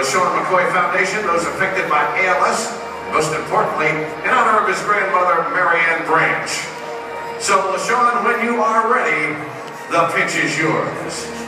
LeSean McCoy Foundation, those affected by ALS, and most importantly, in honor of his grandmother, Marianne Branch. So, LeSean, when you are ready, the pitch is yours.